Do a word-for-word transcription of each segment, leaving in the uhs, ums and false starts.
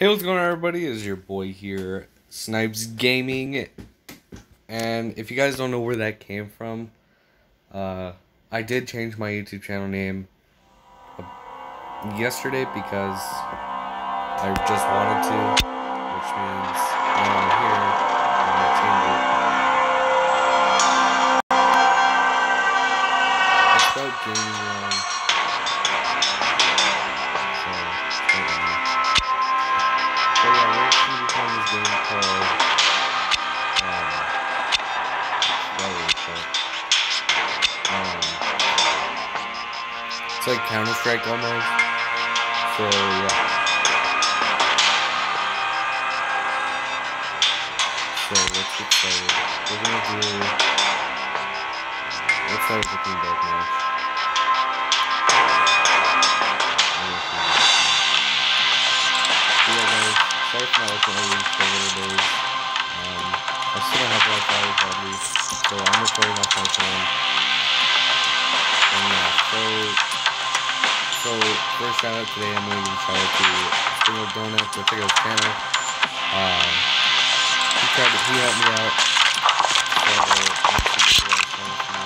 Hey, what's going on, everybody? It's your boy here, Snipes Gaming. And if you guys don't know where that came from, uh, I did change my YouTube channel name uh, yesterday because I just wanted to, which means now I'm here, I'm gonna change it. I spelled gaming wrong. So, yeah, we're actually become this game called, um, what was it called? Um, it's like Counter-Strike almost. So, yeah. So, let's get started. We're gonna do, let's start with the team deathmatch. Yeah, guys, sorry for my open audience for a little days. Um, I still don't have Wi-Fi, probably, so I'm recording off my phone. And yeah, so, so, first shout out today, I'm gonna give a shout out to Spring of Donut, go check out his channel. Um, he tried to, he helped me out, so, let's see what he has for me.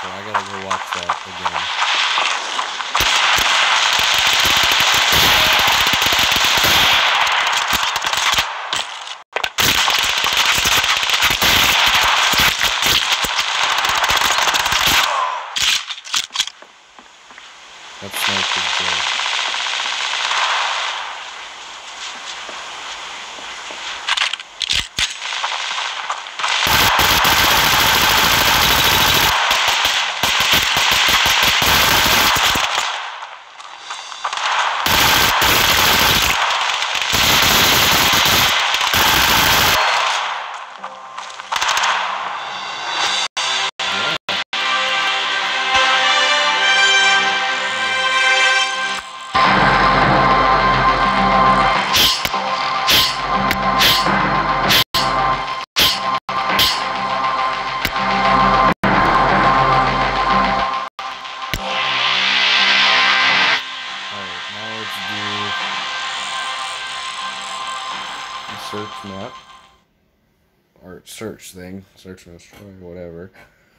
so I gotta go watch that again. That snipe is good. Search map or search thing, search and destroy, whatever.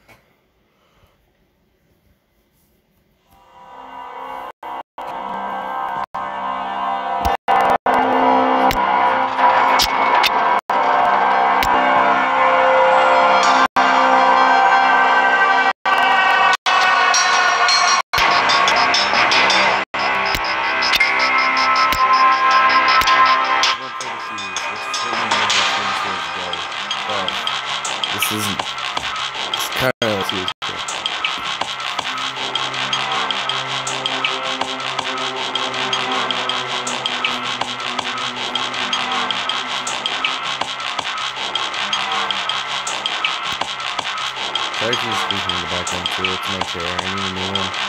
This isn't. It's kind of serious. Sorry for the squeaking in the background too. It's my chair. I need a new one.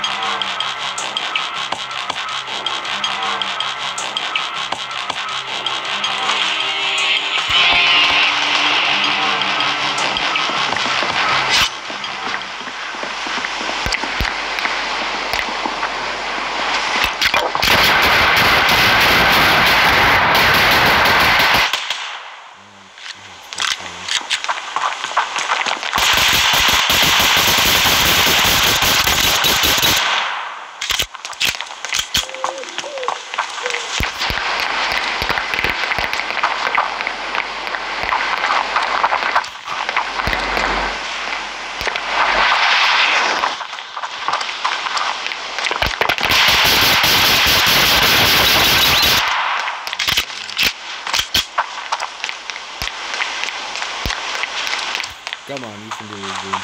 Come on, you can do this, dude.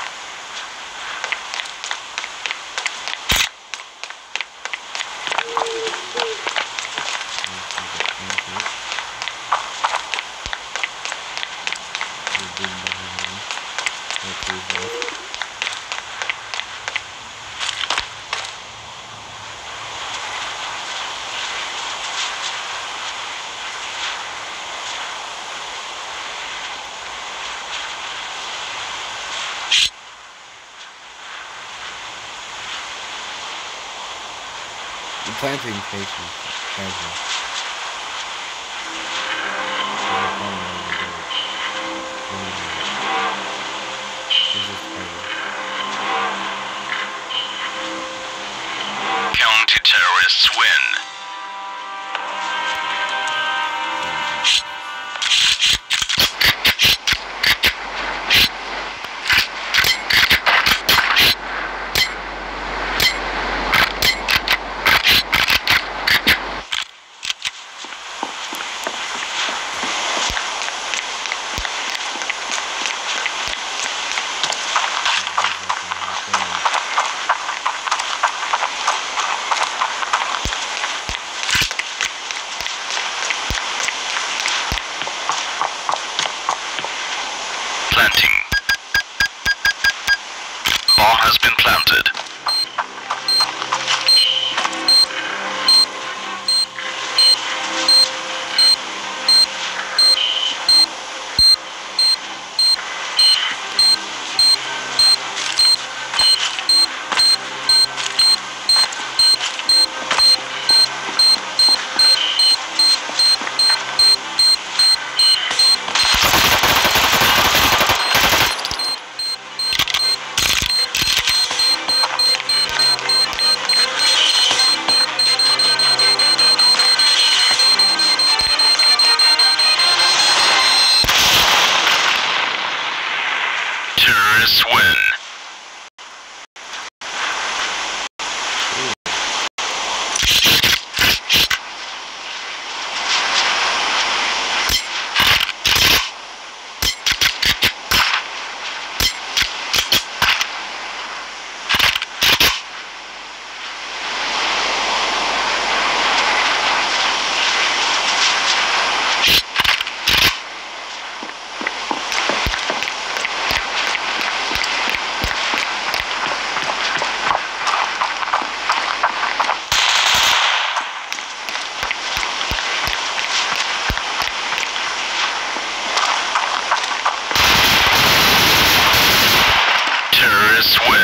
The planting patience. Counter-terrorists win. Planting. Bomb has been planted. Terrorists win. Terrorists win.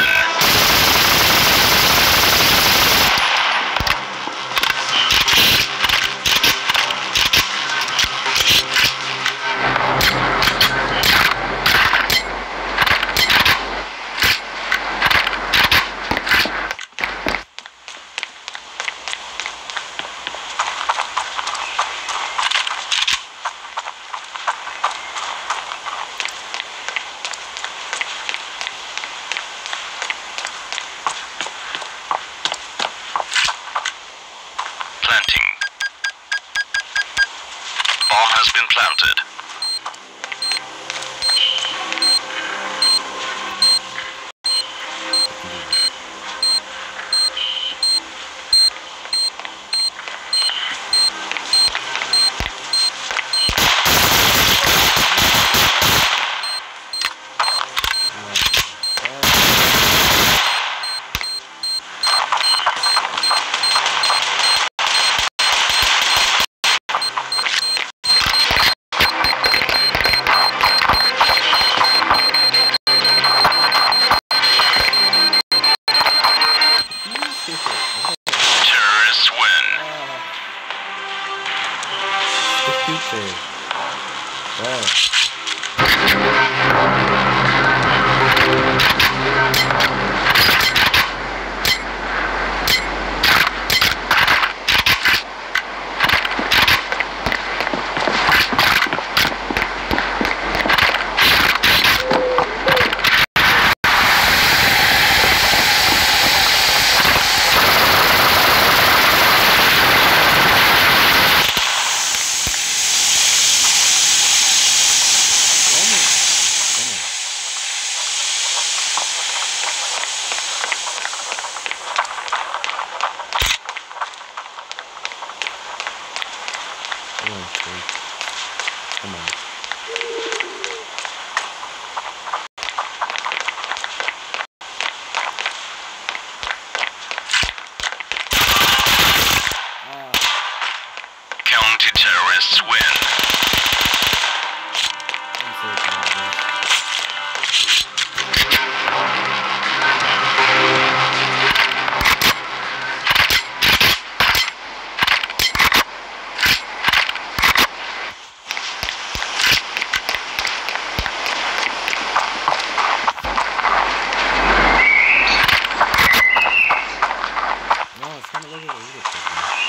Planting. Bomb has been planted. Terrorists win. Stupid. Wow. Come on, Steve. Come on. Counter-terrorists win. I'm so tired. No, it's kind of like a little bit.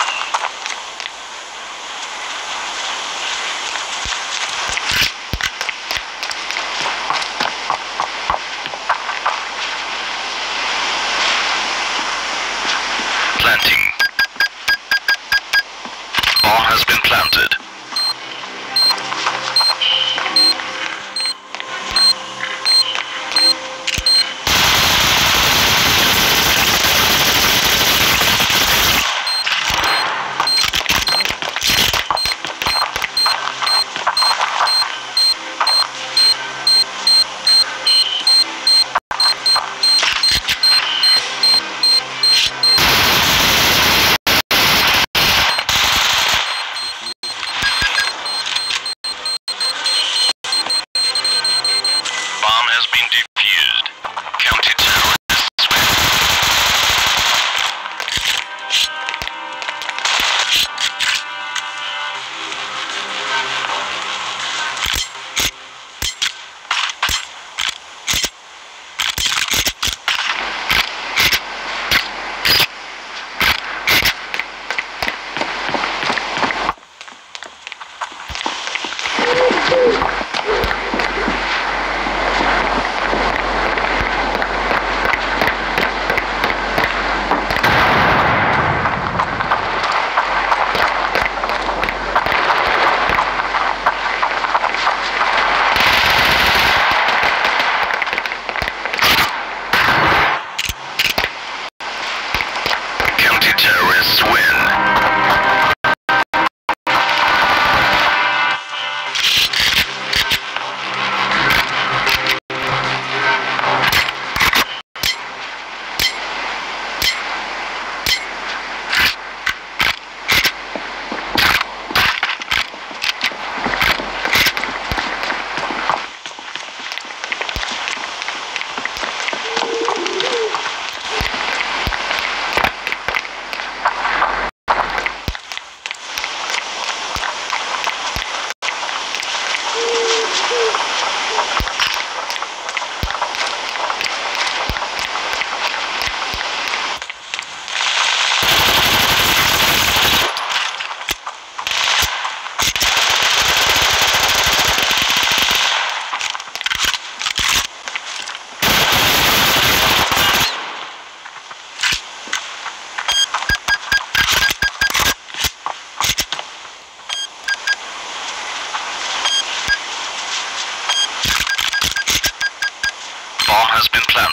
Planting. Bomb has been planted.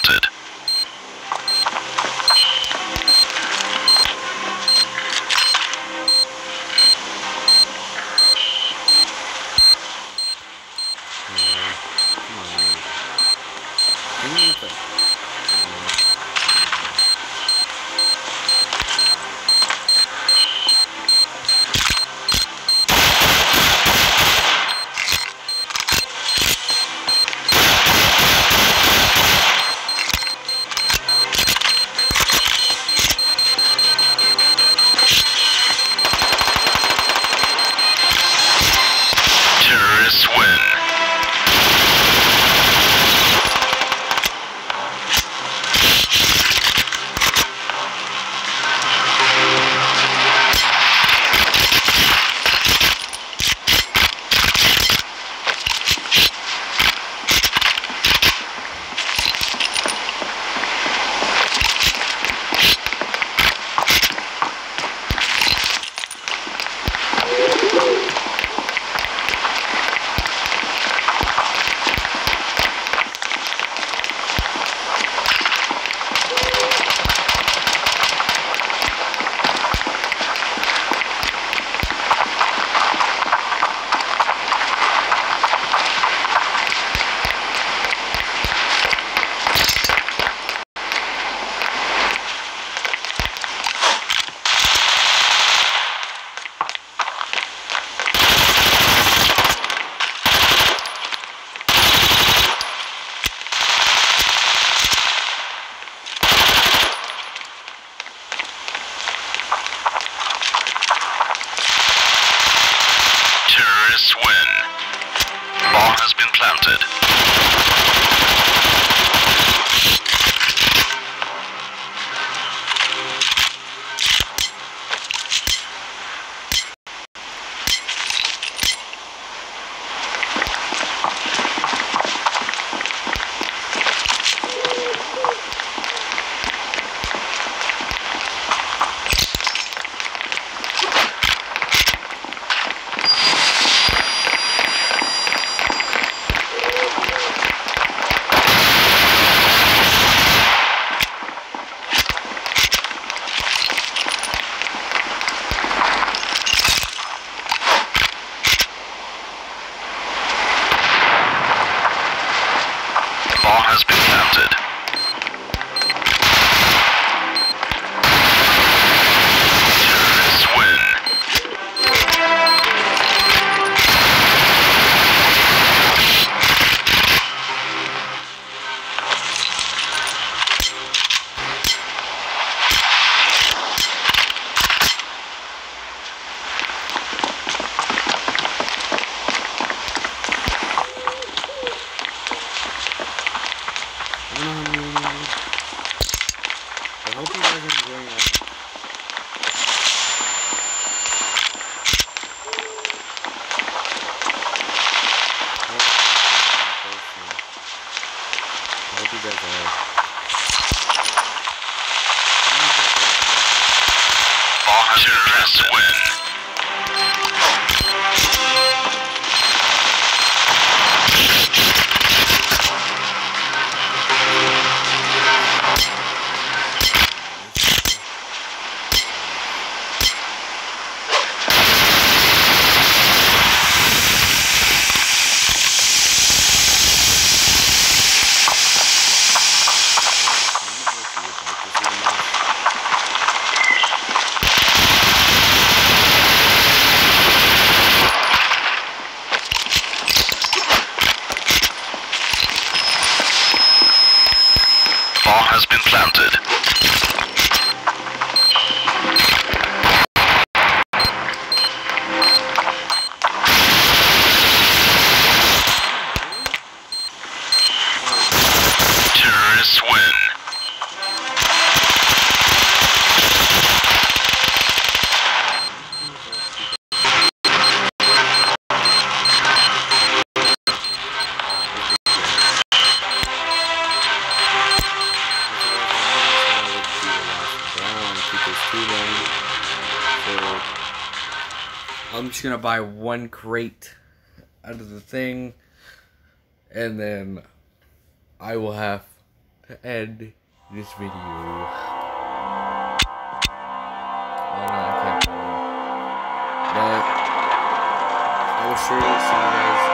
planted. Terrorists win. Terrorists win. Bomb has been planted. Bomb has been planted. Terrorists win. I hope you guys are enjoying it. I hope you guys are. Bomb terrorists win. Bomb has been planted. Terrorists win. I'm just gonna buy one crate out of the thing, and then I will have to end this video. Oh no, I can't. But I will surely see you guys